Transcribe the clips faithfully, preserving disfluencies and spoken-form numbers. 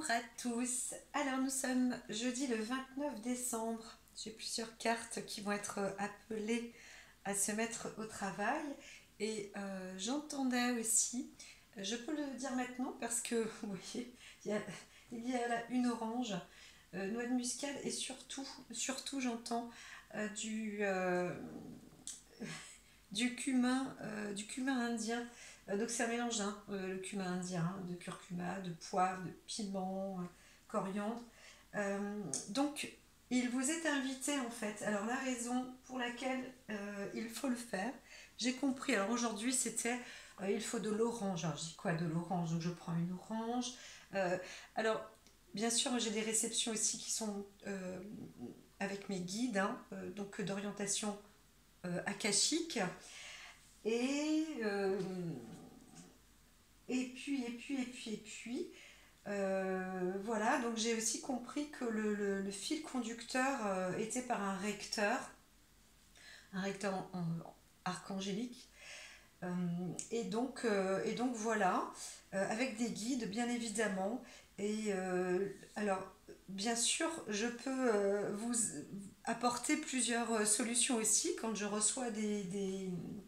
Bonjour à tous. Alors nous sommes jeudi le vingt-neuf décembre. J'ai plusieurs cartes qui vont être appelées à se mettre au travail. Et euh, j'entendais aussi, je peux le dire maintenant parce que vous voyez, il y a, il y a là une orange, euh, noix de muscade et surtout, surtout j'entends euh, du, euh, du cumin, euh, du cumin indien. Euh, donc c'est un mélange, hein, euh, le cumin indien, hein, de curcuma, de poivre, de piment, euh, coriandre. Euh, donc il vous est invité en fait. Alors la raison pour laquelle euh, il faut le faire, j'ai compris. Alors aujourd'hui c'était euh, il faut de l'orange. Alors je dis quoi de l'orange? Donc je prends une orange. Euh, alors bien sûr j'ai des réceptions aussi qui sont euh, avec mes guides, hein, euh, donc d'orientation euh, akashique. Et, euh, et puis, et puis, et puis, et puis, euh, voilà, donc j'ai aussi compris que le, le- le fil conducteur euh, était par un recteur, un recteur en- en- archangélique. Euh, et, donc, euh, et donc voilà, euh, avec des guides bien évidemment. Et euh, alors, bien sûr, je peux euh, vous apporter plusieurs euh, solutions aussi quand je reçois des, des,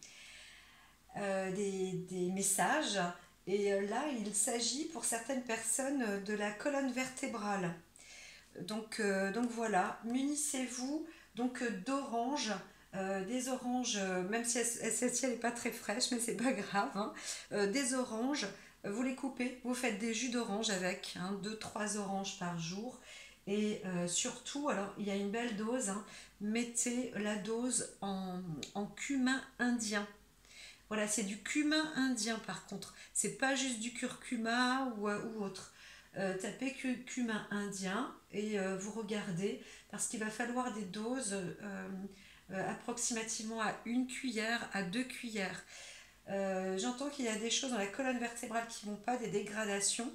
euh, des, des messages. Et euh, là, il s'agit pour certaines personnes de la colonne vertébrale. Donc, euh, donc voilà, munissez-vous donc euh, d'oranges, euh, des oranges, euh, même si elle- celle-ci n'est pas très fraîche, mais c'est pas grave, hein. Euh, des oranges, euh, vous les coupez, vous faites des jus d'orange avec, hein, deux trois oranges par jour. Et euh, surtout, alors il y a une belle dose, hein, mettez la dose en, en cumin indien. Voilà, c'est du cumin indien par contre. C'est pas juste du curcuma ou, euh, ou autre. Euh, tapez cu- cumin indien et euh, vous regardez parce qu'il va falloir des doses euh, euh, approximativement à une cuillère à deux cuillères. Euh, J'entends qu'il y a des choses dans la colonne vertébrale qui ne vont pas, des dégradations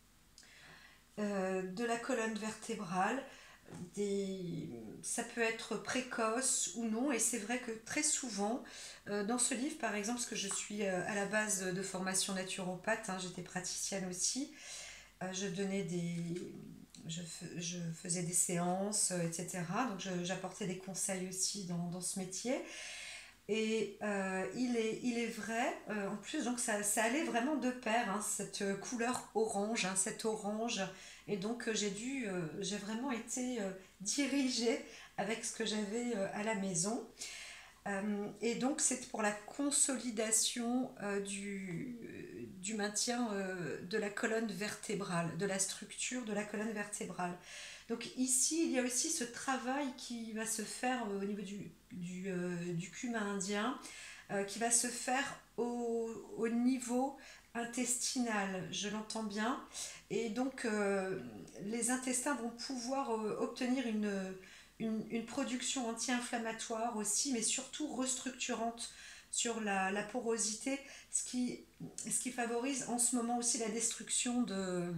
euh, de la colonne vertébrale. Des... Ça peut être précoce ou non, et c'est vrai que très souvent, euh, dans ce livre par exemple, parce que je suis euh, à la base de formation naturopathe, hein, j'étais praticienne aussi, euh, je donnais des... Je, je faisais des séances, euh, et cetera. Donc j'apportais des conseils aussi dans, dans ce métier. Et euh, il, est, il est vrai, euh, en plus, donc ça, ça allait vraiment de pair, hein, cette couleur orange, hein, cet orange. Et donc euh, j'ai dû, euh, j'ai vraiment été euh, dirigée avec ce que j'avais euh, à la maison. Euh, et donc c'est pour la consolidation euh, du, du maintien euh, de la colonne vertébrale, de la structure de la colonne vertébrale. Donc ici, il y a aussi ce travail qui va se faire euh, au niveau du, du, euh, du cumin indien, euh, qui va se faire au, au niveau intestinal, je l'entends bien. Et donc euh, les intestins vont pouvoir euh, obtenir une, une, une production anti-inflammatoire aussi, mais surtout restructurante sur la, la porosité, ce qui, ce qui favorise en ce moment aussi la destruction de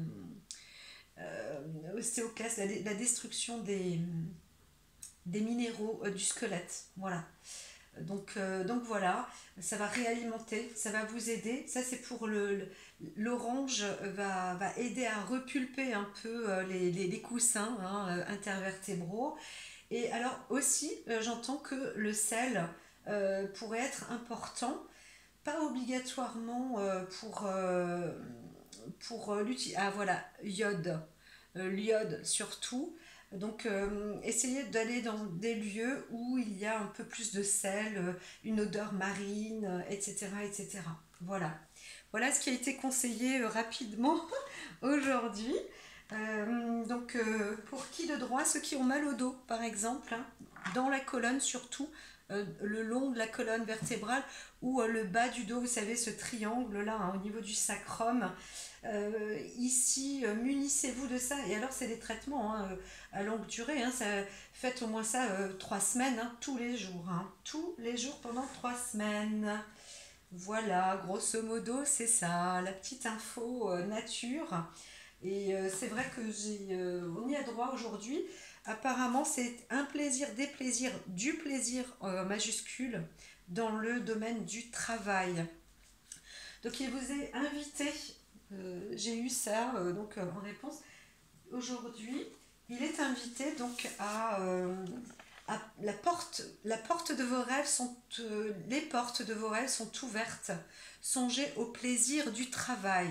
euh, ostéoclaste, la, la destruction des, des minéraux euh, du squelette. Voilà. Donc, euh, donc voilà, ça va réalimenter, ça va vous aider. Ça c'est pour le l'orange va, va aider à repulper un peu euh, les, les, les coussins, hein, euh, intervertébraux. Et alors aussi, euh, j'entends que le sel euh, pourrait être important, pas obligatoirement euh, pour, euh, pour euh, l'utiliser. Ah voilà, iode, euh, l'iode surtout. Donc euh, essayez d'aller dans des lieux où il y a un peu plus de sel, euh, une odeur marine, euh, et cetera, et cetera. Voilà. Voilà ce qui a été conseillé euh, rapidement aujourd'hui. Euh, donc euh, pour qui de droit, ceux qui ont mal au dos par exemple, hein, dans la colonne surtout, euh, le long de la colonne vertébrale ou euh, le bas du dos, vous savez ce triangle là, hein, au niveau du sacrum. Euh, ici, euh, munissez-vous de ça. Et alors, c'est des traitements, hein, euh, à longue durée, hein, ça, faites au moins ça euh, trois semaines, hein, tous les jours. Hein, tous les jours pendant trois semaines. Voilà, grosso modo, c'est ça, la petite info euh, nature. Et euh, c'est vrai que j'ai, euh, on y a droit aujourd'hui. Apparemment, c'est un plaisir, des plaisirs, du plaisir euh, majuscule dans le domaine du travail. Donc il vous est invité, euh, j'ai eu ça euh, donc euh, en réponse. aujourd'hui, il est invité donc à, euh, à la porte, la porte de vos rêves sont, euh, les portes de vos rêves sont ouvertes. Songez au plaisir du travail.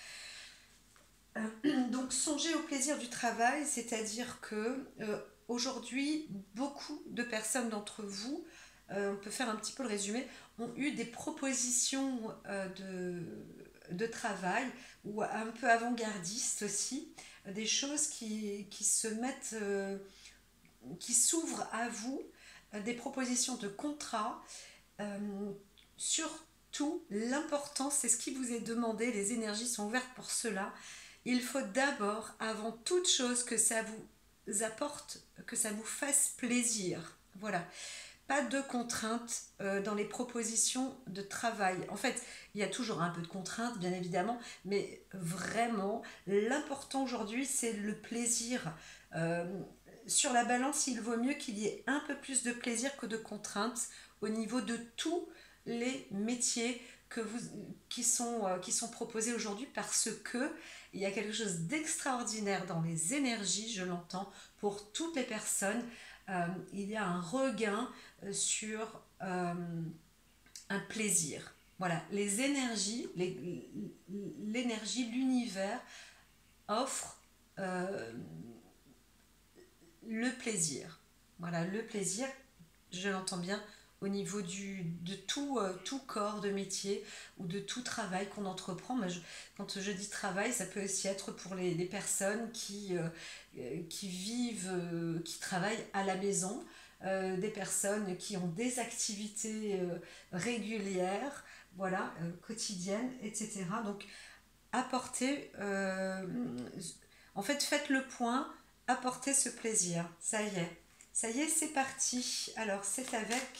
Euh, donc songez au plaisir du travail, c'est-à-dire que euh, aujourd'hui, beaucoup de personnes d'entre vous, euh, on peut faire un petit peu le résumé, ont eu des propositions euh, de, de travail ou un peu avant-gardistes aussi, des choses qui, qui se mettent, euh, qui s'ouvrent à vous, euh, des propositions de contrat. Euh, Surtout, l'important, c'est ce qui vous est demandé, les énergies sont ouvertes pour cela. Il faut d'abord, avant toute chose, que ça vous apporte, que ça vous fasse plaisir. Voilà. Pas de contraintes euh, dans les propositions de travail. En fait, il y a toujours un peu de contraintes, bien évidemment, mais vraiment, l'important aujourd'hui, c'est le plaisir. Euh, sur la balance, il vaut mieux qu'il y ait un peu plus de plaisir que de contraintes au niveau de tous les métiers que vous, qui, sont, euh, qui sont proposés aujourd'hui, parce que il y a quelque chose d'extraordinaire dans les énergies, je l'entends, pour toutes les personnes. Euh, il y a un regain sur euh, un plaisir. Voilà, les énergies, les- l'énergie, l'univers offre euh, le plaisir. Voilà, le plaisir, je l'entends bien, au niveau du, de tout, euh, tout corps de métier ou de tout travail qu'on entreprend. Mais je- quand je dis travail, ça peut aussi être pour les, les personnes qui, euh, euh, qui vivent, euh, qui travaillent à la maison, euh, des personnes qui ont des activités euh, régulières, voilà, euh, quotidiennes, et cetera. Donc, apporter, euh, en fait, faites le point, apportez ce plaisir. Ça y est, ça y est, c'est parti. Alors, c'est avec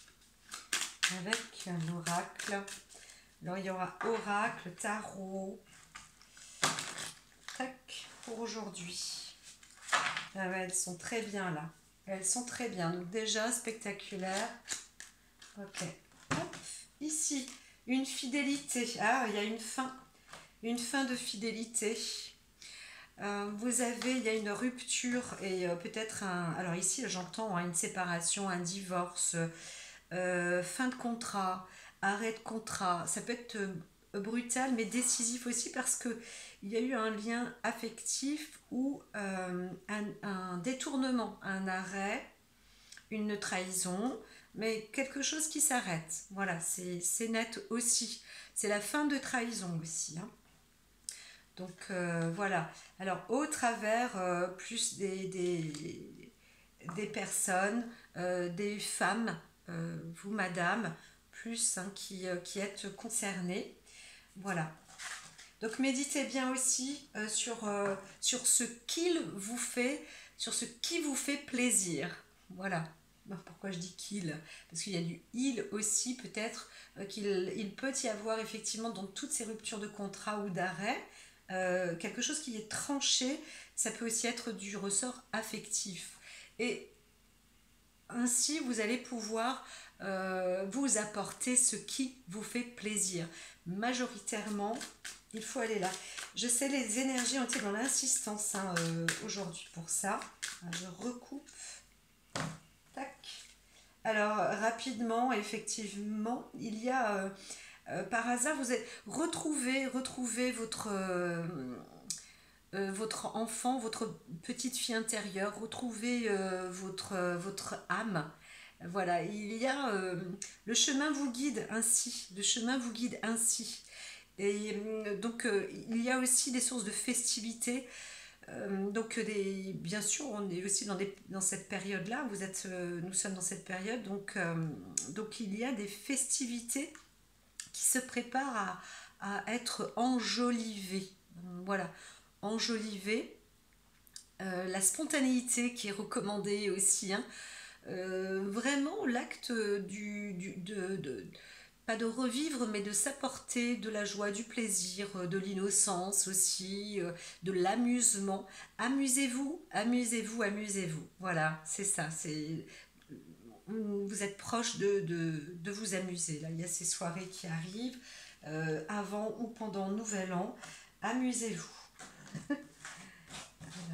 avec l'oracle. Alors il y aura oracle, tarot. Tac, pour aujourd'hui. Ah ouais, elles sont très bien là. Elles sont très bien. Donc déjà, spectaculaire. Ok. Hop. Ici, une fidélité. Ah, il y a une fin. Une fin de fidélité. Euh, vous avez, il y a une rupture et euh, peut-être un... Alors ici, j'entends hein, une séparation, un divorce, euh, fin de contrat, arrêt de contrat. Ça peut être euh, brutal mais décisif aussi, parce que il y a eu un lien affectif ou euh, un, un détournement, un arrêt, une trahison, mais quelque chose qui s'arrête. Voilà, c'est c'est net aussi. C'est la fin de trahison aussi, hein. Donc euh, voilà. Alors au travers euh, plus des, des, des personnes, euh, des femmes, euh, vous madame, plus hein, qui, euh, qui êtes concernées. Voilà. Donc méditez bien aussi euh, sur, euh, sur ce qu'il vous fait, sur ce qui vous fait plaisir. Voilà. Pourquoi je dis qu'il? Parce qu'il y a du il aussi, peut-être euh, qu'il il peut y avoir effectivement dans toutes ces ruptures de contrat ou d'arrêt, euh, quelque chose qui est tranché. Ça peut aussi être du ressort affectif. Et ainsi, vous allez pouvoir euh, vous apporter ce qui vous fait plaisir. Majoritairement, il faut aller là. Je sais, les énergies ont été dans l'insistance hein, euh, aujourd'hui pour ça. Je recoupe. Tac. Alors, rapidement, effectivement, il y a... Euh, euh, par hasard, vous avez retrouvé, retrouvé votre... Euh, euh, votre enfant, votre petite fille intérieure, retrouvez euh, votre, euh, votre âme. Voilà, il y a euh, le chemin vous guide ainsi, le chemin vous guide ainsi. Et euh, donc euh, il y a aussi des sources de festivités. Euh, donc des, bien sûr, on est aussi dans, des, dans cette période-là. Vous êtes, euh, nous sommes dans cette période, donc euh, donc il y a des festivités qui se préparent à, à être enjolivées. Voilà, enjoliver. Euh, la spontanéité qui est recommandée aussi, hein. Euh, vraiment l'acte du, du de, de, pas de revivre, mais de s'apporter de la joie, du plaisir, de l'innocence aussi, euh, de l'amusement. Amusez-vous, amusez-vous, amusez-vous. Voilà, c'est ça. C'est vous êtes proche de, de, de vous amuser. Là, il y a ces soirées qui arrivent euh, avant ou pendant Nouvel An. Amusez-vous.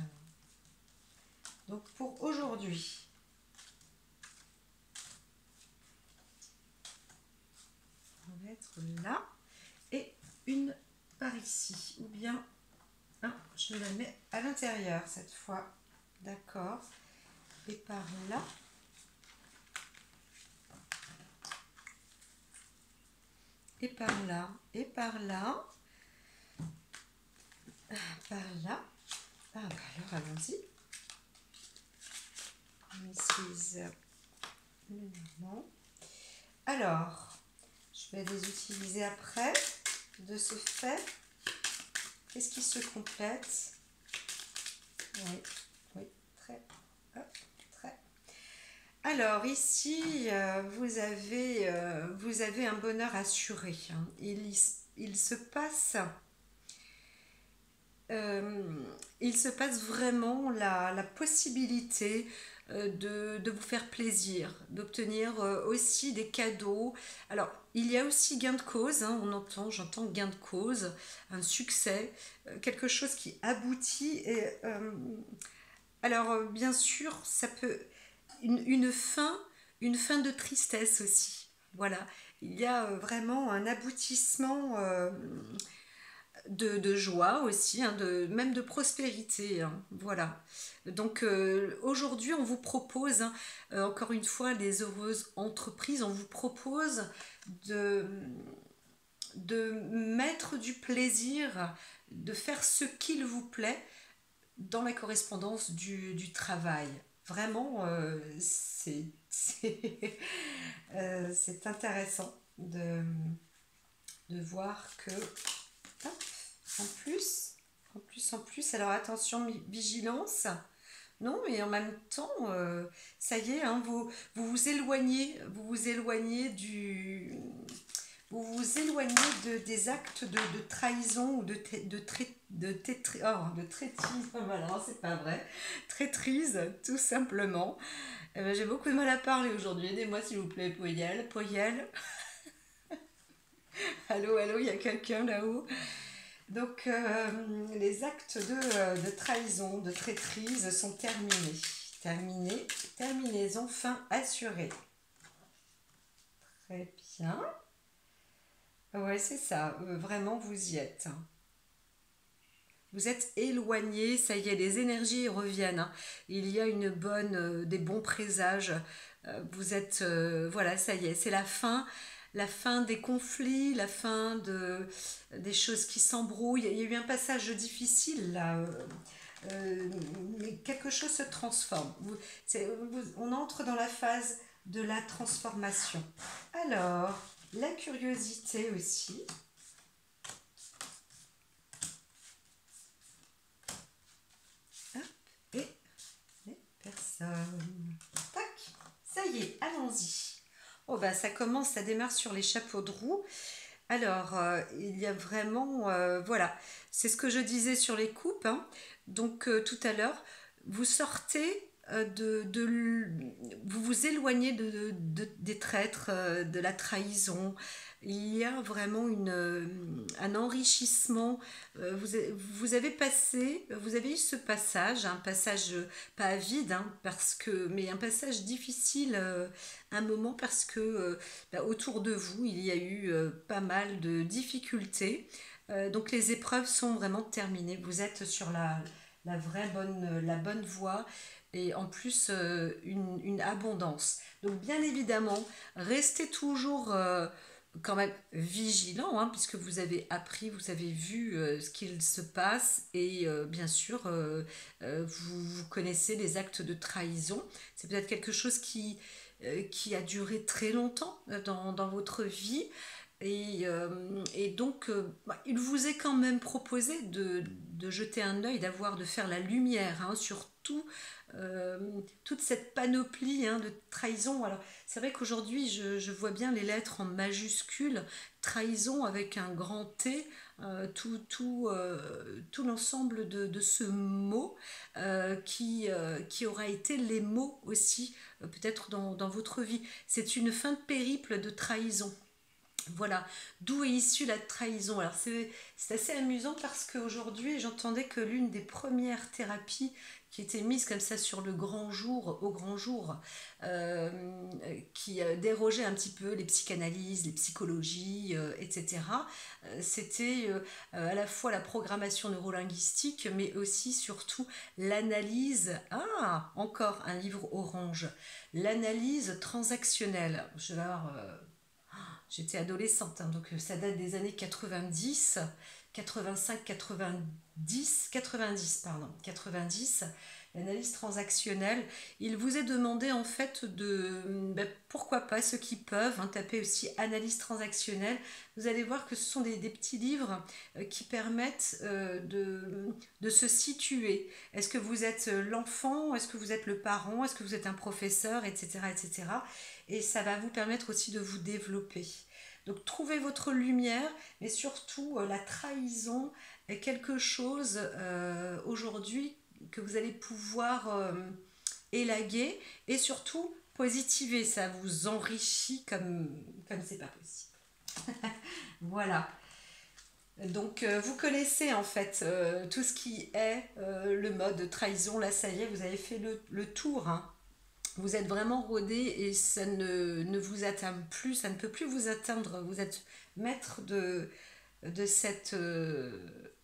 aujourd'hui. On va mettre là et une par ici, ou bien hein, je la mets à l'intérieur cette fois, d'accord, et par là. Et par là, et par là, par là. Ah bah alors allons-y. On utilise légèrement. Alors, je vais les utiliser après. De ce fait, qu'est-ce qui se complète? Oui, oui, très, hop, très. Alors ici, euh, vous avez, euh, vous avez un bonheur assuré. Hein. Il, il se passe, euh, il se passe vraiment la, la possibilité euh, de, de vous faire plaisir, d'obtenir euh, aussi des cadeaux. Alors il y a aussi gain de cause. Hein, on entend, j'entends gain de cause, un succès, euh, quelque chose qui aboutit. Et, euh, alors bien sûr, ça peut Une, une fin, une fin de tristesse aussi. Voilà, il y a vraiment un aboutissement euh, de, de joie aussi, hein, de, même de prospérité. Hein, voilà. Donc euh, aujourd'hui, on vous propose, hein, euh, encore une fois, les heureuses entreprises, on vous propose de, de mettre du plaisir, de faire ce qu'il vous plaît dans la correspondance du, du travail. Vraiment, euh, c'est c'est euh, c'est intéressant de, de voir que, hop, en plus, en plus, en plus, alors attention, vigilance, non, mais en même temps, euh, ça y est, hein, vous, vous vous éloignez, vous vous éloignez du... Vous vous éloignez de, des actes de, de trahison ou de, de, trai, de, tétri, oh, de traîtrise, voilà, c'est pas vrai, traîtrise, tout simplement. Eh ben, j'ai beaucoup de mal à parler aujourd'hui, aidez-moi s'il vous plaît, Poyel, Poyel. Allô, allô, il y a quelqu'un là-haut. Donc, euh, les actes de, de trahison, de traîtrise sont terminés. Terminés, terminaison, fin assurée. Très bien. Ouais, c'est ça, euh, vraiment vous y êtes. Vous êtes éloigné, ça y est, les énergies reviennent. Hein. Il y a une bonne, euh, des bons présages. Euh, vous êtes, euh, voilà, ça y est, c'est la fin, la fin des conflits, la fin de, des choses qui s'embrouillent. Il y a eu un passage difficile là, euh, euh, mais quelque chose se transforme. Vous, c'est, vous, on entre dans la phase de la transformation. Alors, la curiosité aussi. Et les personnes. Tac, ça y est, allons-y. Oh bah ça commence, ça démarre sur les chapeaux de roue. Alors, euh, il y a vraiment, euh, voilà, c'est ce que je disais sur les coupes. Hein. Donc euh, tout à l'heure, vous sortez euh, de, de, vous vous éloignez de, de, de- des traîtres, euh, de la trahison. Il y a vraiment une, euh, un enrichissement. Euh, vous, a- vous avez passé, vous avez eu ce passage, un passage euh, pas vide, hein, parce que, mais un passage difficile, euh, un moment parce que euh, bah, autour de vous, il y a eu euh, pas mal de difficultés. Euh, donc les épreuves sont vraiment terminées. Vous êtes sur la, la vraie bonne, la bonne voie et en plus euh, une, une abondance. Donc bien évidemment, restez toujours euh, quand même vigilant, hein, puisque vous avez appris, vous avez vu euh, ce qu'il se passe et euh, bien sûr, euh, euh, vous, vous connaissez les actes de trahison. C'est peut-être quelque chose qui, euh, qui a duré très longtemps euh, dans, dans votre vie. Et, euh, et donc, euh, bah, il vous est quand même proposé de, de jeter un œil, d'avoir, de faire la lumière hein, sur tout, euh, toute cette panoplie hein, de trahison. Alors, c'est vrai qu'aujourd'hui, je, je vois bien les lettres en majuscules, trahison avec un grand T, euh, tout, tout, euh, tout l'ensemble de, de ce mot euh, qui, euh, qui aura été les mots aussi, euh, peut-être dans, dans votre vie. C'est une fin de périple de trahison. Voilà, d'où est issue la trahison. Alors c'est c'est assez amusant parce qu'aujourd'hui j'entendais que l'une des premières thérapies qui était mise comme ça sur le grand jour, au grand jour, euh, qui euh, dérogeait un petit peu les psychanalyses, les psychologies, euh, et cetera, euh, c'était euh, à la fois la programmation neurolinguistique, mais aussi surtout l'analyse, ah, encore un livre orange, l'analyse transactionnelle. Je vais avoir... euh, J'étais adolescente, hein, donc ça date des années quatre-vingt-dix, quatre-vingt-cinq, quatre-vingt-dix, quatre-vingt-dix, pardon, quatre-vingt-dix, l'analyse transactionnelle. Il vous est demandé en fait de, ben, pourquoi pas, ceux qui peuvent, hein, taper aussi analyse transactionnelle. Vous allez voir que ce sont des, des petits livres euh, qui permettent euh, de, de se situer. Est-ce que vous êtes l'enfant? Est-ce que vous êtes le parent? Est-ce que vous êtes un professeur? Etc. et cetera. Et ça va vous permettre aussi de vous développer. Donc trouvez votre lumière, mais surtout euh, la trahison est quelque chose euh, aujourd'hui que vous allez pouvoir euh, élaguer et surtout positiver. Ça vous enrichit comme comme c'est pas possible. Voilà. Donc euh, vous connaissez en fait euh, tout ce qui est euh, le mode trahison. Là ça y est, vous avez fait le, le tour, hein. Vous êtes vraiment rodé et ça ne, ne vous atteint plus, ça ne peut plus vous atteindre. Vous êtes maître de, de cette, euh,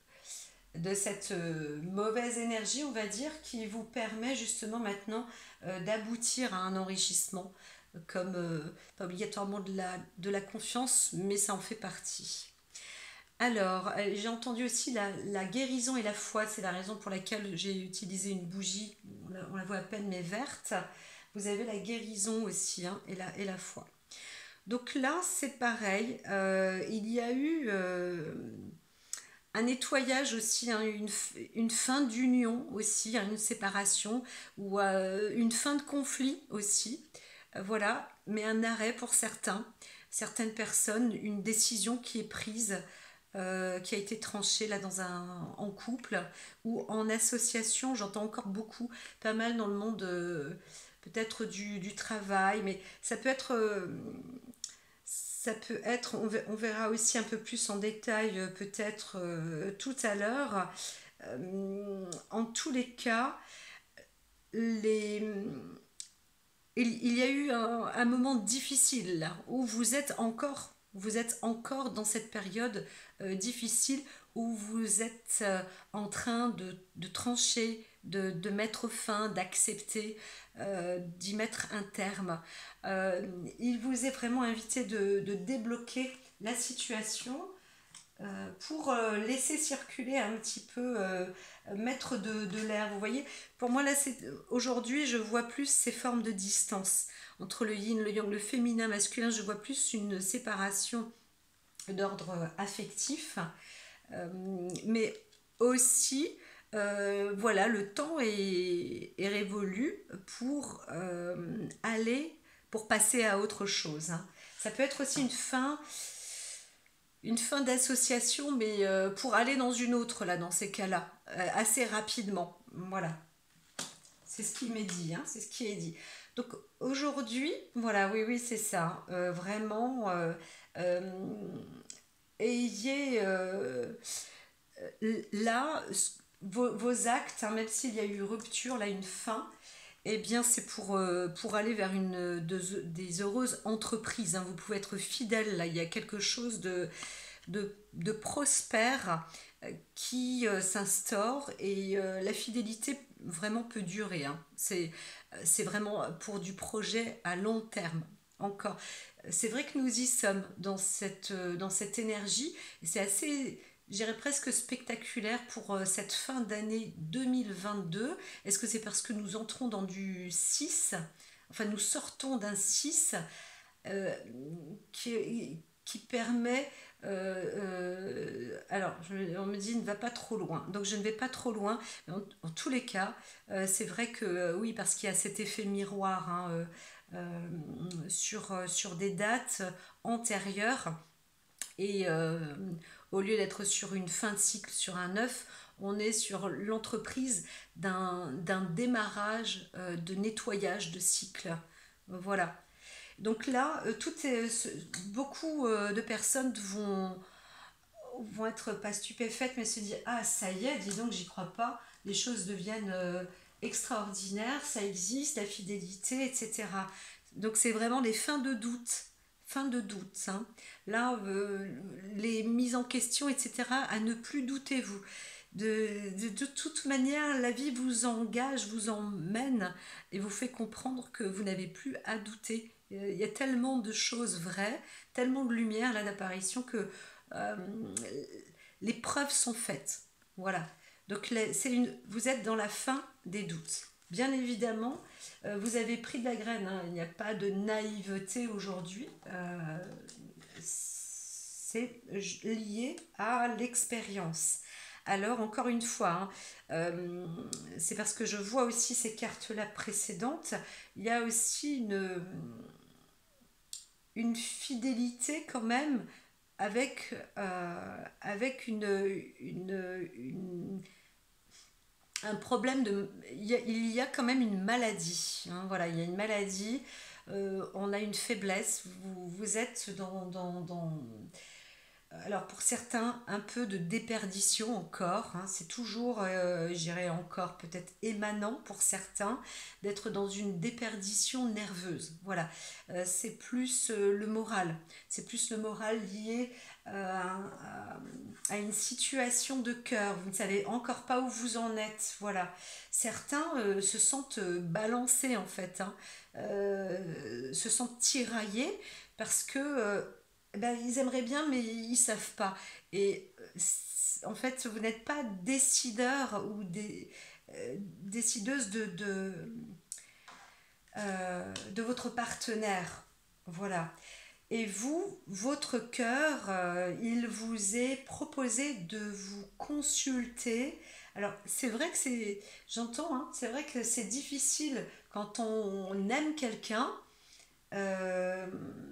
de cette euh, mauvaise énergie, on va dire, qui vous permet justement maintenant euh, d'aboutir à un enrichissement, comme euh, pas obligatoirement de la, de la confiance, mais ça en fait partie. Alors, euh, j'ai entendu aussi la, la guérison et la foi, c'est la raison pour laquelle j'ai utilisé une bougie, on la, on la voit à peine mais verte. Vous avez la guérison aussi, hein, et, la, et la foi. Donc là, c'est pareil, euh, il y a eu euh, un nettoyage aussi, hein, une, une fin d'union aussi, hein, une séparation, ou euh, une fin de conflit aussi, euh, voilà, mais un arrêt pour certains, certaines personnes, une décision qui est prise, euh, qui a été tranchée là dans un, en couple ou en association. J'entends encore beaucoup, pas mal dans le monde euh, peut-être du, du travail, mais ça peut être, euh, ça peut être, on, on verra aussi un peu plus en détail euh, peut-être euh, tout à l'heure. Euh, en tous les cas, les, il, il y a eu un, un moment difficile là, où vous êtes encore, vous êtes encore dans cette période euh, difficile où vous êtes euh, en train de, de trancher, de, de mettre fin, d'accepter, euh, d'y mettre un terme. Euh, il vous est vraiment invité de, de débloquer la situation euh, pour euh, laisser circuler un petit peu, euh, mettre de, de l'air. Vous voyez, pour moi, là, c'est aujourd'hui, je vois plus ces formes de distance entre le yin, le yang, le féminin, masculin. Je vois plus une séparation d'ordre affectif, euh, mais aussi, euh, voilà, le temps est, est révolu pour euh, aller, pour passer à autre chose, hein. Ça peut être aussi une fin une fin d'association, mais euh, pour aller dans une autre, là, dans ces cas-là, euh, assez rapidement. Voilà, c'est ce qui m'est dit, hein, c'est ce qui est dit. Donc aujourd'hui, voilà, oui, oui, c'est ça. Euh, vraiment, euh, euh, ayez euh, là vos, vos actes, hein, même s'il y a eu rupture, là, une fin, eh bien, c'est pour, euh, pour aller vers une, de- des heureuses entreprises, hein. Vous pouvez être fidèle, là, il y a quelque chose de de, de prospère euh, qui euh, s'instaure et euh, la fidélité vraiment peut durer, hein. C'est, euh, c'est vraiment pour du projet à long terme. Encore. C'est vrai que nous y sommes dans cette, euh, dans cette énergie et c'est assez, je dirais presque spectaculaire pour euh, cette fin d'année deux mille vingt-deux. Est-ce que c'est parce que nous entrons dans du six, enfin nous sortons d'un six euh, qui, qui permet euh, euh, alors je, on me dit ne va pas trop loin, donc je ne vais pas trop loin, mais en, en tous les cas euh, c'est vrai que euh, oui, parce qu'il y a cet effet miroir, hein, euh, euh, sur, euh, sur des dates antérieures et euh, au lieu d'être sur une fin de cycle, sur un neuf, on est sur l'entreprise d'un, d'un démarrage euh, de nettoyage de cycle, voilà. Donc là, euh, tout est, ce- beaucoup euh, de personnes vont, vont être pas stupéfaites, mais se dire ah ça y est, dis donc j'y crois pas, les choses deviennent euh, extraordinaires, ça existe, la fidélité, et cetera. Donc c'est vraiment des fins de doute, fin de doute. Hein. Là, euh, les mises en question, et cetera. À ne plus douter vous. De, de, de toute manière, la vie vous engage, vous emmène et vous fait comprendre que vous n'avez plus à douter. Il y a tellement de choses vraies, tellement de lumière là d'apparition que euh, les preuves sont faites. Voilà. Donc les- c'est une, vous êtes dans la fin des doutes. Bien évidemment, euh, vous avez pris de la graine. Hein. Il n'y a pas de naïveté aujourd'hui. Euh, c'est lié à l'expérience. Alors, encore une fois, hein, euh, c'est parce que je vois aussi ces cartes-là précédentes, il y a aussi une, une fidélité quand même avec, euh, avec une, une, une- un problème de... Il y, a, il y a quand même une maladie. Hein, voilà, il y a une maladie, euh, on a une faiblesse, vous, vous êtes dans, dans, dans, alors pour certains, un peu de déperdition encore, hein, c'est toujours, euh, je dirais encore peut-être émanant pour certains, d'être dans une déperdition nerveuse. Voilà, Euh, c'est plus euh, le moral, c'est plus le moral lié euh, à, à une situation de cœur. Vous ne savez encore pas où vous en êtes. Voilà, certains euh, se sentent euh, balancés en fait, hein, euh, se sentent tiraillés parce que euh, ben, ils aimeraient bien, mais ils savent pas. Et euh, en fait, vous n'êtes pas décideur ou des, euh, décideuse de, de, euh, de votre partenaire. Voilà. Et vous, votre cœur, euh, il vous est proposé de vous consulter. Alors, c'est vrai que c'est, j'entends, hein, c'est vrai que c'est difficile quand on aime quelqu'un. Euh,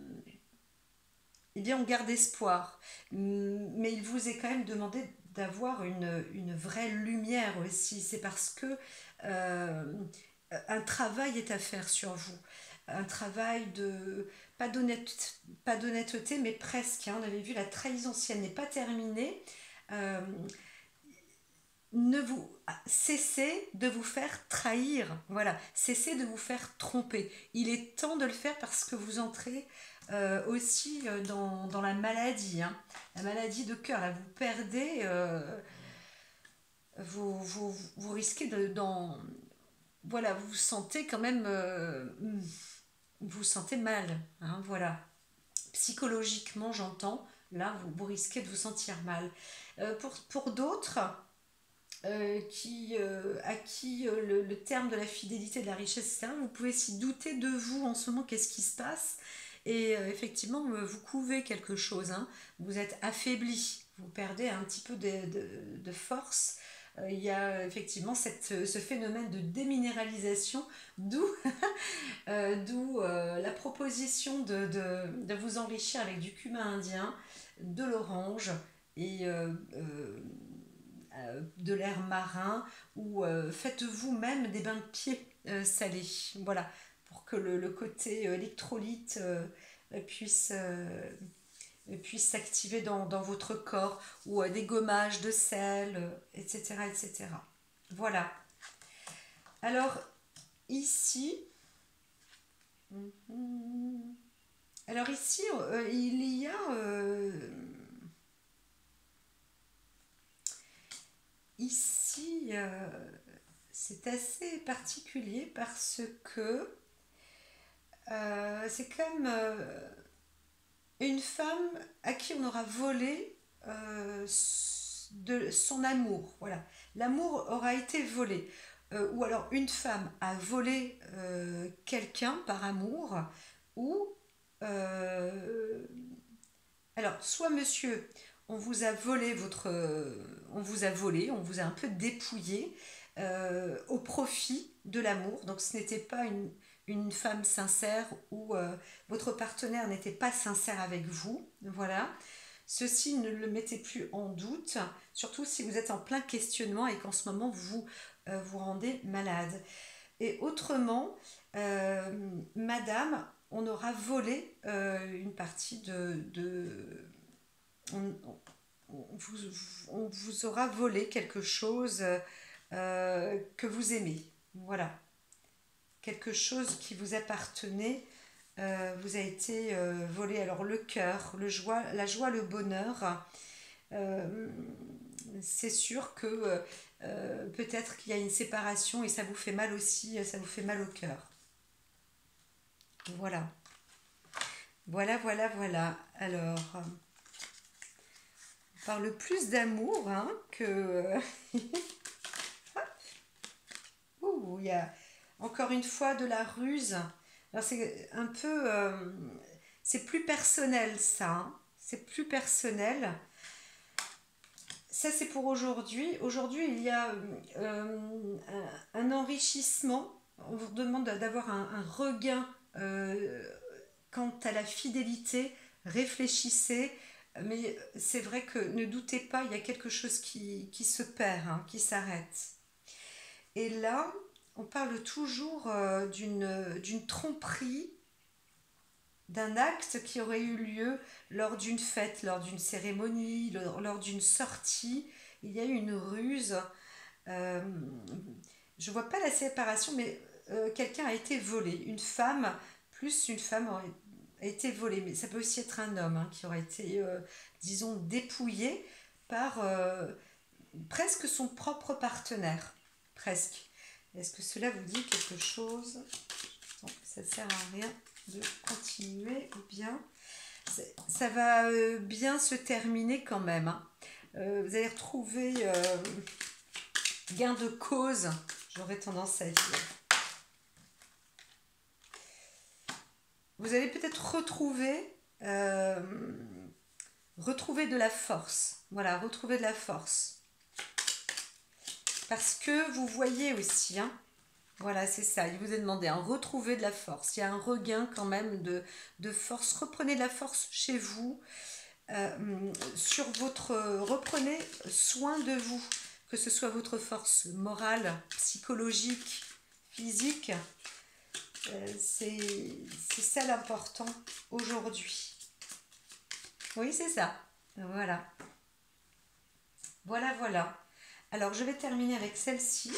eh bien, on garde espoir. Mais il vous est quand même demandé d'avoir une, une vraie lumière aussi. C'est parce que euh, un travail est à faire sur vous. Un travail de, pas d'honnête- pas d'honnêteté, mais presque. Hein. On avait vu la trahison, si elle n'est pas terminée. Euh, ne vous cessez de vous faire trahir, voilà, cessez de vous faire tromper. Il est temps de le faire parce que vous entrez euh, aussi euh, dans, dans la maladie, hein. La maladie de cœur. Là, vous perdez, euh, vous, vous, vous risquez de, dans, voilà, vous vous sentez quand même, euh, vous vous sentez mal, hein, voilà. Psychologiquement, j'entends. Là, vous, vous risquez de vous sentir mal. Euh, pour pour d'autres, euh, qui, euh, à qui euh, le, le terme de la fidélité, de la richesse, et cetera, vous pouvez s'y douter de vous en ce moment, qu'est-ce qui se passe. Et euh, effectivement, euh, vous couvez quelque chose, hein. Vous êtes affaibli, vous perdez un petit peu de, de, de force. Euh, il y a effectivement cette, ce phénomène de déminéralisation, d'où euh, d'où euh, la proposition de, de, de vous enrichir avec du cumin indien, de l'orange et euh, euh, euh, de l'air marin ou euh, faites vous-même des bains de pieds euh, salés. Voilà, pour que le, le côté euh, électrolyte euh, puisse, euh, puisse s'activer dans, dans votre corps ou euh, des gommages de sel, euh, et cetera, et cetera. Voilà. Alors, ici, alors ici, euh, il y a euh, ici, euh, c'est assez particulier parce que euh, c'est comme euh, une femme à qui on aura volé euh, de son amour. Voilà, l'amour aura été volé. Euh, ou alors une femme a volé euh, quelqu'un par amour, ou euh, alors soit monsieur, on vous a volé votre, on vous a volé, on vous a un peu dépouillé euh, au profit de l'amour. Donc ce n'était pas une, une femme sincère ou euh, votre partenaire n'était pas sincère avec vous. Voilà. Ceci ne le mettez plus en doute, surtout si vous êtes en plein questionnement et qu'en ce moment vous euh, vous rendez malade. Et autrement, euh, madame, on aura volé euh, une partie de... de on, on vous, on vous aura volé quelque chose euh, que vous aimez. Voilà. Quelque chose qui vous appartenait euh, vous a été euh, volé. Alors le cœur, le joie, la joie, le bonheur, euh, c'est sûr que euh, peut-être qu'il y a une séparation et ça vous fait mal aussi, ça vous fait mal au cœur. Voilà. Voilà, voilà, voilà. Alors, on parle plus d'amour hein, que... Ouh, il y a encore une fois de la ruse. Alors c'est un peu... euh, c'est plus personnel ça. Hein. C'est plus personnel. Ça c'est pour aujourd'hui. Aujourd'hui il y a euh, un, un enrichissement. On vous demande d'avoir un, un regain euh, quant à la fidélité. Réfléchissez. Mais c'est vrai que ne doutez pas, il y a quelque chose qui, qui se perd, hein, qui s'arrête. Et là, on parle toujours euh, d'une, d'une tromperie, d'un acte qui aurait eu lieu lors d'une fête, lors d'une cérémonie, lors, lors d'une sortie. Il y a eu une ruse. Euh, je ne vois pas la séparation, mais euh, quelqu'un a été volé. Une femme, plus une femme aurait a été volée. Mais ça peut aussi être un homme hein, qui aurait été, euh, disons, dépouillé par euh, presque son propre partenaire. Presque. Est-ce que cela vous dit quelque chose? Non, ça ne sert à rien de continuer. Ou bien, ça va euh, bien se terminer quand même. Hein. Euh, vous allez retrouver euh, gain de cause, j'aurais tendance à dire. Vous allez peut-être retrouver, euh, retrouver de la force. Voilà, retrouver de la force. Parce que vous voyez aussi, hein, voilà, c'est ça, il vous a demandé un retrouver de la force. Il y a un regain quand même de, de force. Reprenez de la force chez vous. Euh, sur votre... Reprenez soin de vous. Que ce soit votre force morale, psychologique, physique. Euh, c'est, c'est ça l'important aujourd'hui. Oui, c'est ça. Voilà. Voilà, voilà. Alors, je vais terminer avec celle-ci.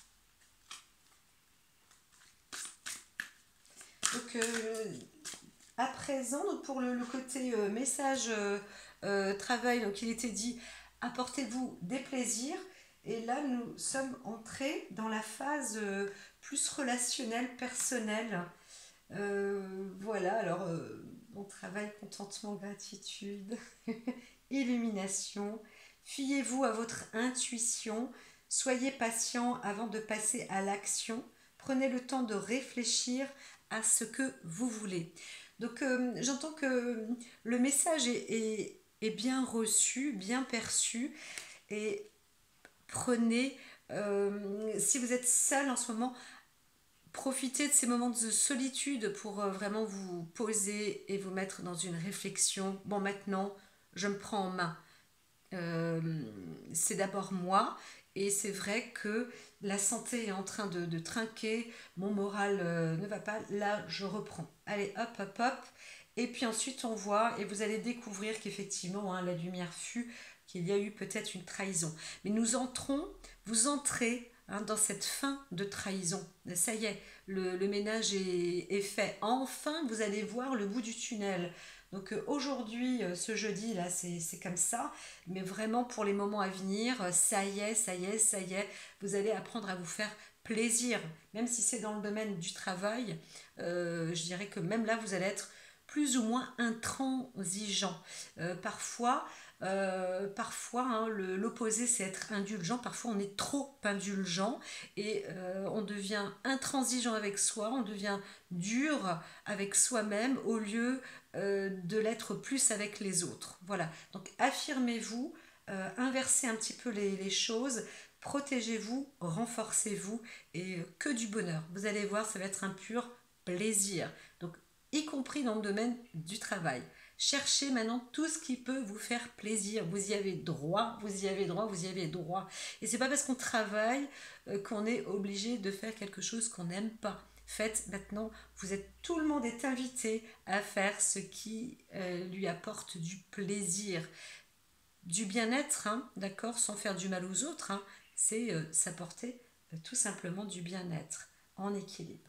Donc, euh, à présent, donc pour le, le côté euh, message euh, euh, travail, donc il était dit apportez-vous des plaisirs. Et là, nous sommes entrés dans la phase euh, plus relationnelle, personnelle. Euh, voilà, alors euh, bon travail, contentement, gratitude, illumination. Fiez-vous à votre intuition. Soyez patient avant de passer à l'action. Prenez le temps de réfléchir à ce que vous voulez. Donc euh, j'entends que le message est, est, est bien reçu, bien perçu. Et prenez, euh, si vous êtes seul en ce moment, profitez de ces moments de solitude pour euh, vraiment vous poser et vous mettre dans une réflexion. Bon, maintenant, je me prends en main. Euh, c'est d'abord moi et c'est vrai que la santé est en train de, de trinquer, mon moral euh, ne va pas, là je reprends, allez hop hop hop et puis ensuite on voit et vous allez découvrir qu'effectivement hein, la lumière fut qu'il y a eu peut-être une trahison, mais nous entrons, vous entrez hein, dans cette fin de trahison, ça y est, le, le ménage est, est fait, enfin vous allez voir le bout du tunnel. Donc euh, aujourd'hui, euh, ce jeudi, là, c'est, c'est comme ça. Mais vraiment, pour les moments à venir, euh, ça y est, ça y est, ça y est. Vous allez apprendre à vous faire plaisir. Même si c'est dans le domaine du travail, euh, je dirais que même là, vous allez être plus ou moins intransigeant. Euh, parfois, euh, parfois hein, le, l'opposé, c'est être indulgent. Parfois, on est trop indulgent et euh, on devient intransigeant avec soi, on devient dur avec soi-même au lieu euh, de l'être plus avec les autres. Voilà, donc affirmez-vous, euh, inversez un petit peu les, les choses, protégez-vous, renforcez-vous et euh, que du bonheur. Vous allez voir, ça va être un pur plaisir. Donc, y compris dans le domaine du travail. Cherchez maintenant tout ce qui peut vous faire plaisir. Vous y avez droit, vous y avez droit, vous y avez droit. Et c'est pas parce qu'on travaille euh, qu'on est obligé de faire quelque chose qu'on n'aime pas. Faites maintenant, vous êtes, tout le monde est invité à faire ce qui euh, lui apporte du plaisir, du bien-être, hein, d'accord, sans faire du mal aux autres, hein, c'est euh, s'apporter euh, tout simplement du bien-être en équilibre.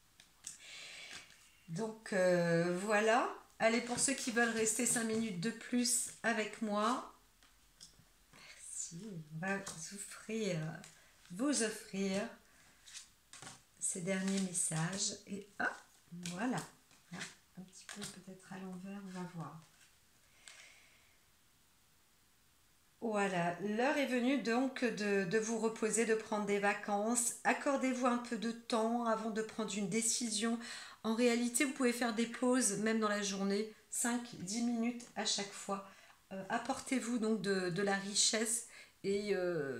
Donc euh, voilà, allez, pour ceux qui veulent rester cinq minutes de plus avec moi, merci, on va vous offrir, vous offrir ces derniers messages. Et hop, voilà, un petit peu peut-être à l'envers, on va voir. Voilà, l'heure est venue donc de, de vous reposer, de prendre des vacances. Accordez-vous un peu de temps avant de prendre une décision. En réalité, vous pouvez faire des pauses, même dans la journée, cinq dix minutes à chaque fois. Euh, apportez-vous donc de, de la richesse et euh,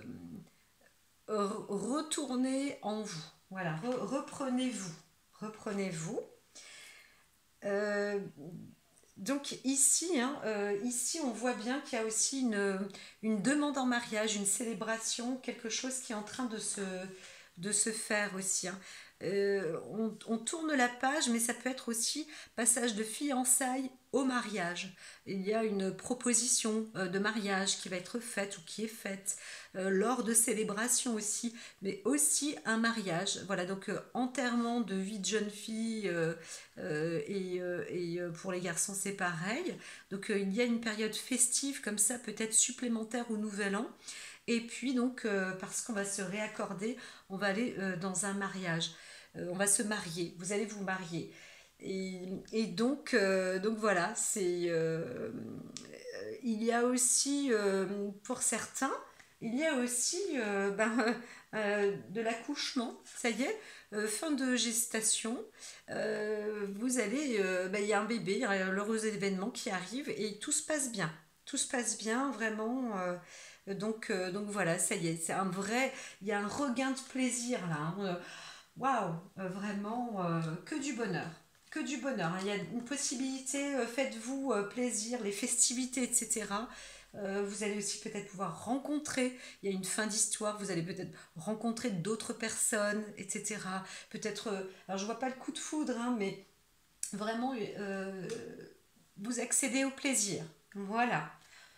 retournez en vous. Voilà, re, reprenez-vous. Reprenez-vous. Euh, Donc ici, hein, euh, ici, on voit bien qu'il y a aussi une, une demande en mariage, une célébration, quelque chose qui est en train de se, de se faire aussi, hein. Euh, on, on tourne la page, mais ça peut être aussi passage de fiançailles au mariage. Il y a une proposition euh, de mariage qui va être faite ou qui est faite euh, lors de célébrations aussi, mais aussi un mariage. Voilà, donc euh, enterrement de vie de jeune fille euh, euh, et, euh, et euh, pour les garçons c'est pareil. Donc euh, il y a une période festive comme ça, peut-être supplémentaire au Nouvel An. Et puis donc, euh, parce qu'on va se réaccorder, on va aller euh, dans un mariage. Euh, on va se marier, vous allez vous marier. Et, et donc, euh, donc voilà, c'est, euh, il y a aussi, euh, pour certains, il y a aussi euh, ben, euh, de l'accouchement, ça y est, euh, fin de gestation. Euh, vous allez, euh, ben, il y a un bébé, il y a l'heureux événement qui arrive et tout se passe bien. Tout se passe bien, vraiment. euh, donc, euh, donc voilà, ça y est, c'est un vrai, il y a un regain de plaisir là, hein. Euh, Waouh, euh, vraiment euh, que du bonheur, que du bonheur, hein. Il y a une possibilité, euh, faites-vous euh, plaisir, les festivités, et cetera. Euh, vous allez aussi peut-être pouvoir rencontrer, il y a une fin d'histoire, vous allez peut-être rencontrer d'autres personnes, et cetera. Peut-être, euh, alors je vois pas le coup de foudre, hein, mais vraiment, euh, vous accédez au plaisir. Voilà.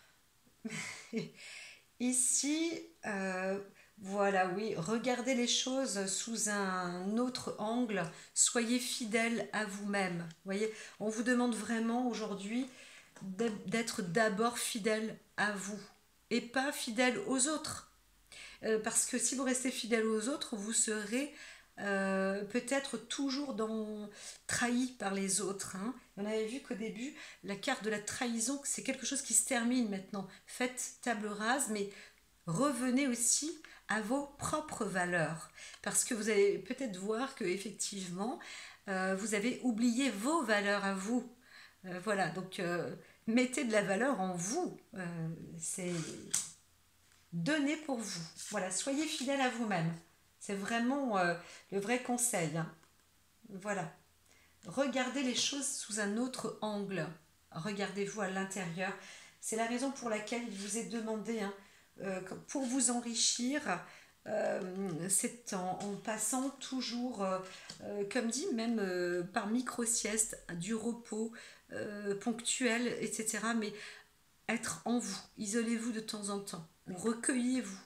Ici, euh, voilà, oui, regardez les choses sous un autre angle, soyez fidèle à vous-même. Vous voyez, on vous demande vraiment aujourd'hui d'être d'abord fidèle à vous et pas fidèle aux autres. Euh, parce que si vous restez fidèle aux autres, vous serez euh, peut-être toujours dans, trahi par les autres, hein. On avait vu qu'au début, la carte de la trahison, c'est quelque chose qui se termine maintenant. Faites table rase, mais revenez aussi à vos propres valeurs. Parce que vous allez peut-être voir que effectivement, euh, vous avez oublié vos valeurs à vous. Euh, voilà, donc euh, mettez de la valeur en vous. Euh, c'est donnez pour vous. Voilà, soyez fidèle à vous-même. C'est vraiment euh, le vrai conseil, hein. Voilà. Regardez les choses sous un autre angle. Regardez-vous à l'intérieur. C'est la raison pour laquelle il vous est demandé, hein, euh, pour vous enrichir, euh, c'est en, en passant toujours, euh, euh, comme dit, même euh, par micro-sieste, du repos euh, ponctuel, et cetera. Mais être en vous. Isolez-vous de temps en temps. Recueillez-vous.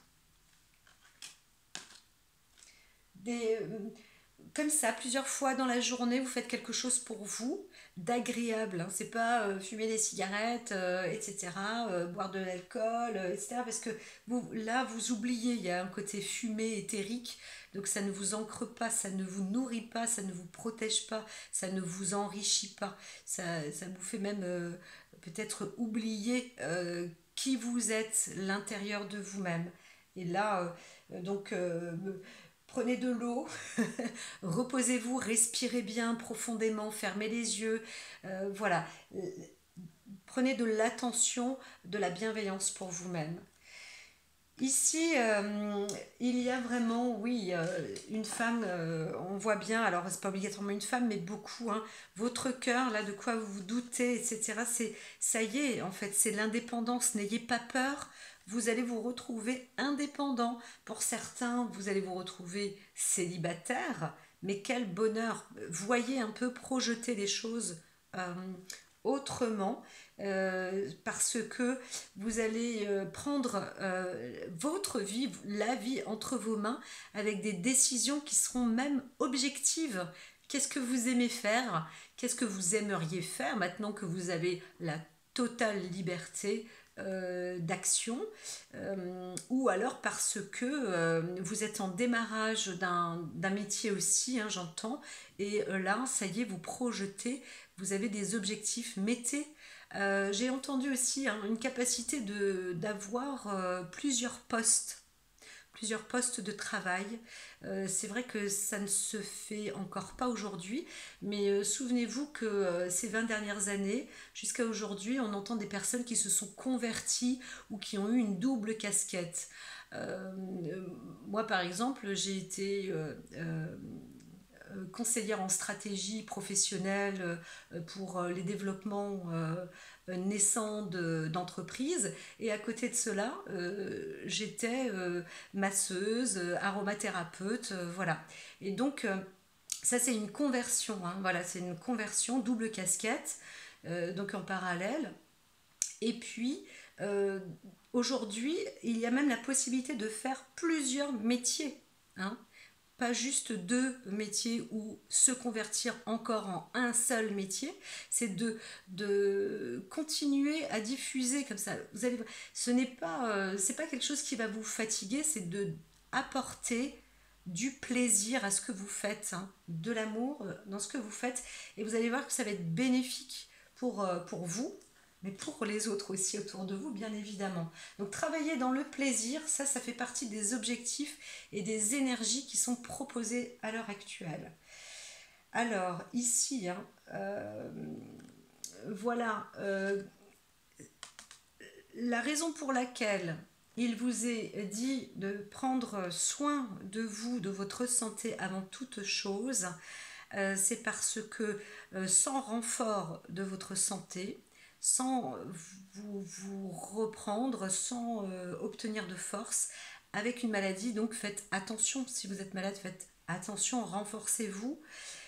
Des, euh, comme ça, plusieurs fois dans la journée, vous faites quelque chose pour vous, d'agréable, hein. C'est pas euh, fumer des cigarettes, euh, et cetera, euh, boire de l'alcool, euh, et cetera. Parce que vous, là, vous oubliez, il y a un côté fumé, éthérique, donc ça ne vous ancre pas, ça ne vous nourrit pas, ça ne vous protège pas, ça ne vous enrichit pas. Ça, ça vous fait même euh, peut-être oublier euh, qui vous êtes, l'intérieur de vous-même. Et là, euh, donc... euh, prenez de l'eau, reposez-vous, respirez bien profondément, fermez les yeux. Euh, voilà, prenez de l'attention, de la bienveillance pour vous-même. Ici, euh, il y a vraiment, oui, euh, une femme, euh, on voit bien, alors c'est pas obligatoirement une femme, mais beaucoup, hein, votre cœur, là, de quoi vous vous doutez, et cetera. C'est, ça y est, en fait, c'est l'indépendance. N'ayez pas peur, vous allez vous retrouver indépendant. Pour certains, vous allez vous retrouver célibataire, mais quel bonheur. Voyez un peu projeter les choses euh, autrement, euh, parce que vous allez euh, prendre euh, votre vie, la vie entre vos mains, avec des décisions qui seront même objectives. Qu'est-ce que vous aimez faire? Qu'est-ce que vous aimeriez faire maintenant que vous avez la totale liberté euh, d'action, euh, ou alors parce que euh, vous êtes en démarrage d'un d'un métier aussi, hein, j'entends, et euh, là, ça y est, vous projetez, vous avez des objectifs, mettez. Euh, J'ai entendu aussi, hein, une capacité de d'avoir euh, plusieurs postes plusieurs postes de travail. Euh, c'est vrai que ça ne se fait encore pas aujourd'hui, mais euh, souvenez-vous que euh, ces vingt dernières années, jusqu'à aujourd'hui, on entend des personnes qui se sont converties ou qui ont eu une double casquette. Euh, euh, Moi, par exemple, j'ai été euh, euh, euh, conseillère en stratégie professionnelle euh, pour euh, les développements euh, naissants de- d'entreprises. Et à côté de cela, euh, j'étais euh, masseuse, euh, aromathérapeute, euh, voilà. Et donc, euh, ça, c'est une conversion, hein, voilà, c'est une conversion, double casquette, euh, donc en parallèle. Et puis, euh, aujourd'hui, il y a même la possibilité de faire plusieurs métiers, hein, pas juste deux métiers ou se convertir encore en un seul métier, c'est de, de continuer à diffuser comme ça. Vous allez, ce n'est pas, euh, c'est pas quelque chose qui va vous fatiguer, c'est de apporter du plaisir à ce que vous faites, hein, de l'amour euh, dans ce que vous faites, et vous allez voir que ça va être bénéfique pour, euh, pour vous, mais pour les autres aussi autour de vous, bien évidemment. Donc travailler dans le plaisir, ça, ça fait partie des objectifs et des énergies qui sont proposées à l'heure actuelle. Alors, ici, hein, euh, voilà, euh, la raison pour laquelle il vous est dit de prendre soin de vous, de votre santé avant toute chose, euh, c'est parce que euh, sans renfort de votre santé, sans vous, vous reprendre, sans euh, obtenir de force, avec une maladie, donc faites attention, si vous êtes malade, faites attention, renforcez-vous.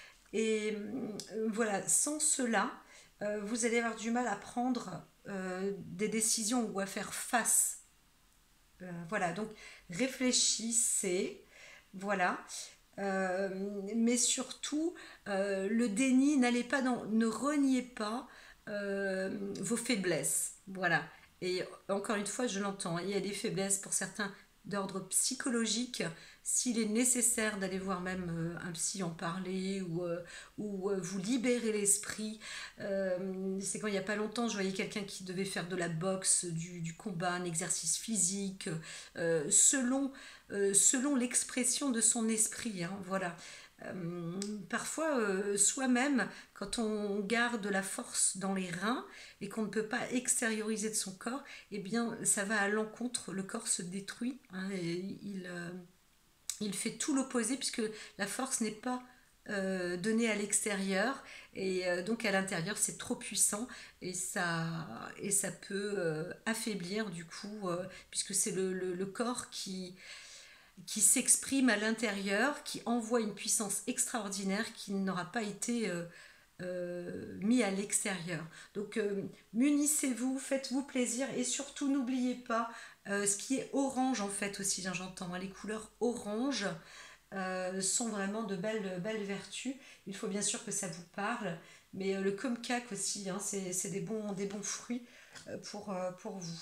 Et euh, voilà, sans cela, euh, vous allez avoir du mal à prendre euh, des décisions ou à faire face. Euh, voilà, donc réfléchissez, voilà. Euh, mais surtout, euh, le déni, n'allez pas dans, ne reniez pas euh, vos faiblesses. Voilà. Et encore une fois, je l'entends, il y a des faiblesses pour certains d'ordre psychologique. S'il est nécessaire d'aller voir même euh, un psy en parler ou, euh, ou euh, vous libérer l'esprit, euh, c'est quand il n'y a pas longtemps, je voyais quelqu'un qui devait faire de la boxe, du, du combat, un exercice physique, euh, selon euh, selon l'expression de son esprit, hein, voilà. Euh, Parfois, euh, soi-même, quand on garde la force dans les reins et qu'on ne peut pas extérioriser de son corps, eh bien, ça va à l'encontre, le corps se détruit, hein, et il, euh, il fait tout l'opposé puisque la force n'est pas euh, donnée à l'extérieur et euh, donc à l'intérieur c'est trop puissant et ça, et ça peut euh, affaiblir du coup, euh, puisque c'est le, le, le corps qui, qui s'exprime à l'intérieur, qui envoie une puissance extraordinaire qui n'aura pas été euh, euh, mis à l'extérieur. Donc euh, munissez-vous, faites-vous plaisir et surtout n'oubliez pas euh, ce qui est orange en fait aussi, hein, j'entends, hein, les couleurs orange euh, sont vraiment de belles, belles vertus. Il faut bien sûr que ça vous parle, mais euh, le kumquat aussi, hein, c'est c'est des bons, des bons fruits euh, pour, euh, pour vous.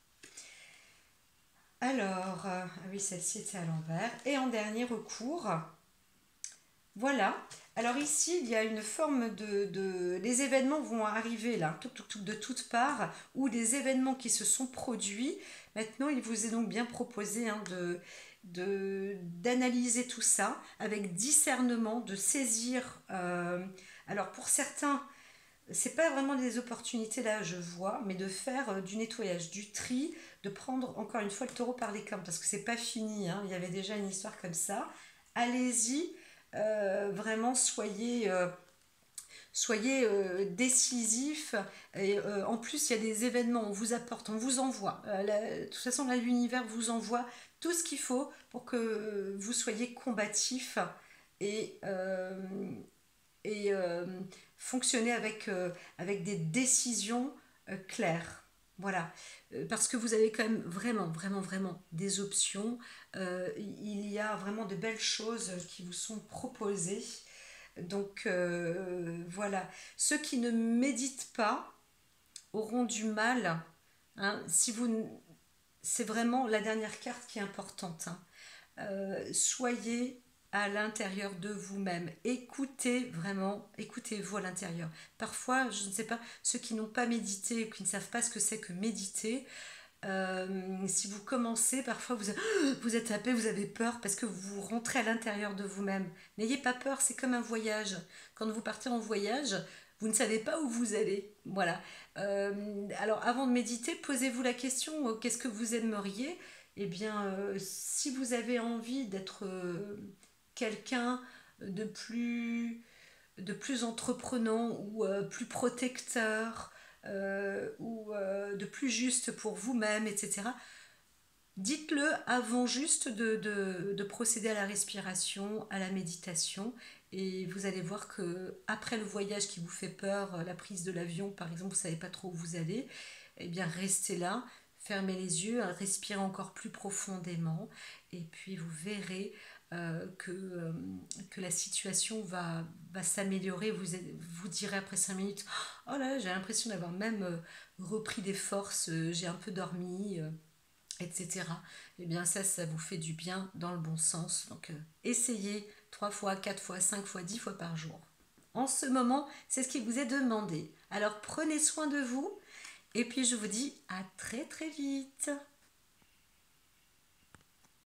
Alors, euh, ah oui, celle-ci était à l'envers. Et en dernier recours, voilà. Alors ici, il y a une forme de, de- les événements vont arriver là, tout, tout, tout, de toutes parts, ou des événements qui se sont produits. Maintenant, il vous est donc bien proposé, hein, de, de, d'analyser tout ça avec discernement, de saisir. Euh, alors pour certains, c'est pas vraiment des opportunités là, je vois, mais de faire euh, du nettoyage, du tri, de prendre encore une fois le taureau par les cornes, parce que c'est pas fini, hein, il y avait déjà une histoire comme ça. Allez-y, euh, vraiment soyez, euh, soyez euh, décisif. Et euh, en plus, il y a des événements, on vous apporte, on vous envoie. Euh, la- de toute façon, là, l'univers vous envoie tout ce qu'il faut pour que vous soyez combatif et, euh, et euh, fonctionner avec, euh, avec des décisions euh, claires. Voilà. Euh, parce que vous avez quand même vraiment, vraiment, vraiment des options. Euh, il y a vraiment de belles choses qui vous sont proposées. Donc euh, voilà. Ceux qui ne méditent pas auront du mal. Hein, si vous, c'est vraiment la dernière carte qui est importante. Hein. Euh, soyez à l'intérieur de vous-même. Écoutez vraiment, écoutez-vous à l'intérieur. Parfois, je ne sais pas, ceux qui n'ont pas médité ou qui ne savent pas ce que c'est que méditer, euh, si vous commencez, parfois vous, vous êtes happé, vous avez peur parce que vous rentrez à l'intérieur de vous-même. N'ayez pas peur, c'est comme un voyage. Quand vous partez en voyage, vous ne savez pas où vous allez. Voilà. Euh, alors avant de méditer, posez-vous la question, euh, qu'est-ce que vous aimeriez? Eh bien, euh, si vous avez envie d'être euh, quelqu'un de plus, de plus entreprenant ou euh, plus protecteur, euh, ou euh, de plus juste pour vous-même, et cetera. Dites-le avant juste de, de, de procéder à la respiration, à la méditation, et vous allez voir que après le voyage qui vous fait peur, la prise de l'avion par exemple, vous ne savez pas trop où vous allez, eh bien restez là, fermez les yeux, respirez encore plus profondément, et puis vous verrez euh, que, euh, que la situation va, va s'améliorer. Vous, vous direz après cinq minutes, oh là là, j'ai l'impression d'avoir même euh, repris des forces, euh, j'ai un peu dormi. Euh, et cetera. Eh bien ça, ça vous fait du bien dans le bon sens. Donc euh, essayez trois fois, quatre fois, cinq fois, dix fois par jour. En ce moment, c'est ce qui vous est demandé. Alors prenez soin de vous et puis je vous dis à très très vite.